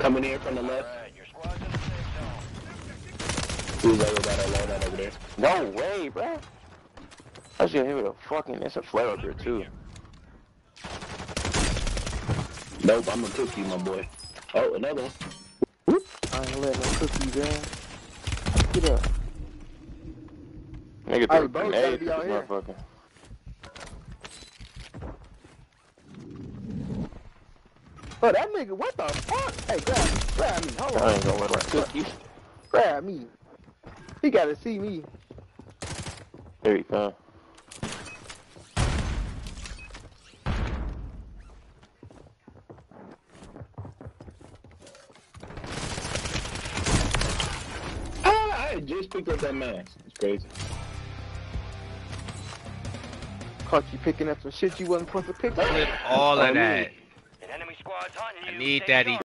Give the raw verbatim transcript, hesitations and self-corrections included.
Coming in from the left. Alright, your squad's in the safe zone. Who's over by that loadout over there? No way, bro. I was gonna hit with a fucking. It's a flare up here too. Nope, I'm gonna cook you, my boy. Oh, another one. Whoop. I ain't letting them cook you, man. Get up. Nigga Hey, threw a bro, gotta grenade be to out this here. motherfucker. Bro, that nigga, what the fuck? Hey, grab me, grab me, hold I on. ain't gonna let him cook you. Grab me. He gotta see me. Here he come. Ah, I just picked up that mask. It's crazy. Caught you picking up some shit you wasn't supposed to pick up. Flip all of Oh, that. An enemy squad's hunting you. I need Stay that sharp.